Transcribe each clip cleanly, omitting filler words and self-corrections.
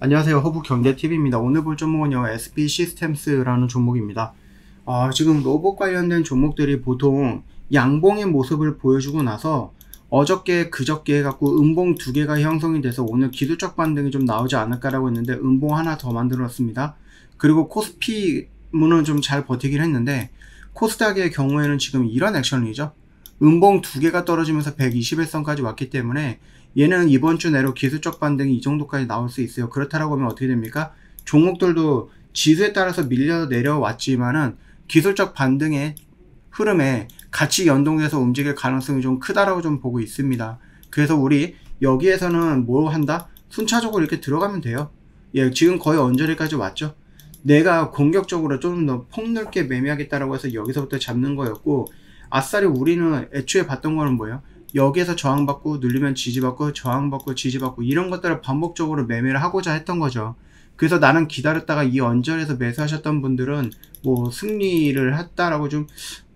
안녕하세요. 허브경제TV입니다. 오늘 볼 종목은요, SP 시스템스라는 종목입니다. 지금 로봇 관련된 종목들이 보통 양봉의 모습을 보여주고 나서 어저께, 그저께 해갖고 음봉 두 개가 형성이 돼서 오늘 기술적 반등이 좀 나오지 않을까라고 했는데 음봉 하나 더 만들었습니다. 그리고 코스피문은 좀 잘 버티긴 했는데 코스닥의 경우에는 지금 이런 액션이죠. 음봉 두 개가 떨어지면서 121선까지 왔기 때문에 얘는 이번 주 내로 기술적 반등이 이 정도까지 나올 수 있어요. 그렇다라고 하면 어떻게 됩니까? 종목들도 지수에 따라서 밀려 내려왔지만은 기술적 반등의 흐름에 같이 연동해서 움직일 가능성이 좀 크다라고 좀 보고 있습니다. 그래서 우리 여기에서는 뭐 한다? 순차적으로 이렇게 들어가면 돼요. 예, 지금 거의 언저리까지 왔죠. 내가 공격적으로 좀 더 폭넓게 매매하겠다라고 해서 여기서부터 잡는 거였고, 아싸리 우리는 애초에 봤던 거는 뭐예요? 여기에서 저항받고 눌리면 지지받고 저항받고 지지받고 이런 것들을 반복적으로 매매를 하고자 했던 거죠. 그래서 나는 기다렸다가 이 언저리에서 매수하셨던 분들은 뭐 승리를 했다라고 좀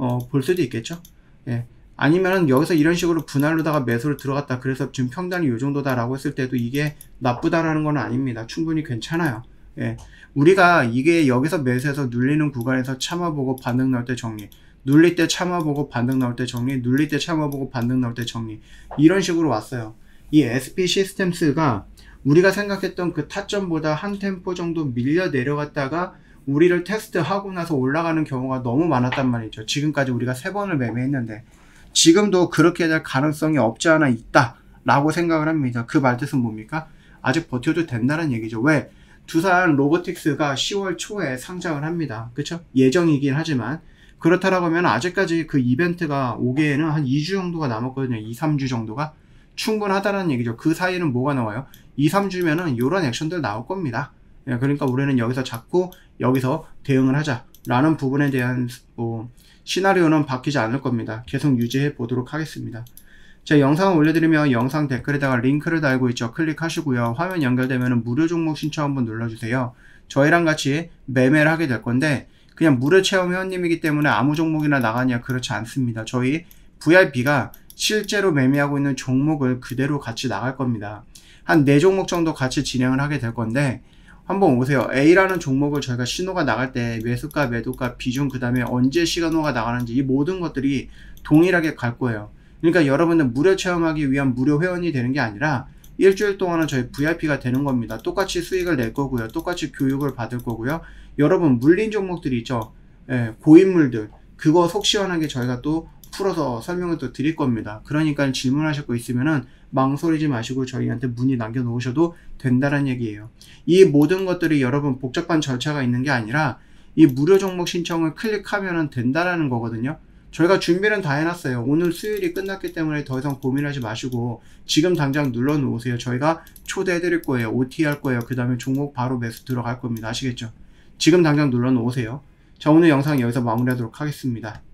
볼 수도 있겠죠. 예. 아니면은 여기서 이런 식으로 분할로다가 매수를 들어갔다, 그래서 지금 평단이 이 정도다라고 했을 때도 이게 나쁘다라는 건 아닙니다. 충분히 괜찮아요. 예. 우리가 이게 여기서 매수해서 눌리는 구간에서 참아보고 반등 나올 때 정리, 눌릴 때 참아보고 반등 나올 때 정리, 눌릴 때 참아보고 반등 나올 때 정리, 이런 식으로 왔어요. 이 SP 시스템스가 우리가 생각했던 그 타점보다 한 템포 정도 밀려 내려갔다가 우리를 테스트하고 나서 올라가는 경우가 너무 많았단 말이죠. 지금까지 우리가 3번을 매매했는데 지금도 그렇게 될 가능성이 없지 않아 있다 라고 생각을 합니다. 그 말뜻은 뭡니까? 아직 버텨도 된다는 얘기죠. 왜? 두산 로보틱스가 10월 초에 상장을 합니다. 그쵸? 예정이긴 하지만 그렇다라고 하면 아직까지 그 이벤트가 오기에는 한 2주 정도가 남았거든요. 2, 3주 정도가 충분하다는 얘기죠. 그 사이에는 뭐가 나와요? 2, 3주면은 이런 액션들 나올 겁니다. 그러니까 우리는 여기서 잡고 여기서 대응을 하자 라는 부분에 대한 시나리오는 바뀌지 않을 겁니다. 계속 유지해 보도록 하겠습니다. 제 영상을 올려드리면 영상 댓글에다가 링크를 달고 있죠. 클릭하시고요. 화면 연결되면 무료 종목 신청 한번 눌러주세요. 저희랑 같이 매매를 하게 될 건데 그냥 무료 체험 회원님이기 때문에 아무 종목이나 나가냐, 그렇지 않습니다. 저희 VIP가 실제로 매매하고 있는 종목을 그대로 같이 나갈 겁니다. 한 4종목 정도 같이 진행을 하게 될 건데 한번 오세요. A라는 종목을 저희가 신호가 나갈 때 매수가, 매도가, 비중, 그 다음에 언제 시간호가 나가는지 이 모든 것들이 동일하게 갈 거예요. 그러니까 여러분들 무료 체험하기 위한 무료 회원이 되는 게 아니라 일주일 동안은 저희 VIP가 되는 겁니다. 똑같이 수익을 낼 거고요. 똑같이 교육을 받을 거고요. 여러분 물린 종목들이 있죠. 예, 고인물들, 그거 속 시원하게 저희가 또 풀어서 설명을 또 드릴 겁니다. 그러니까 질문하실 거 있으면은 망설이지 마시고 저희한테 문의 남겨 놓으셔도 된다는 얘기예요. 이 모든 것들이 여러분 복잡한 절차가 있는 게 아니라 이 무료 종목 신청을 클릭하면 된다라는 거거든요. 저희가 준비는 다 해놨어요. 오늘 수요일이 끝났기 때문에 더 이상 고민하지 마시고 지금 당장 눌러 놓으세요. 저희가 초대해 드릴 거예요. OT 할 거예요. 그 다음에 종목 바로 매수 들어갈 겁니다. 아시겠죠? 지금 당장 눌러 놓으세요. 자, 오늘 영상 여기서 마무리하도록 하겠습니다.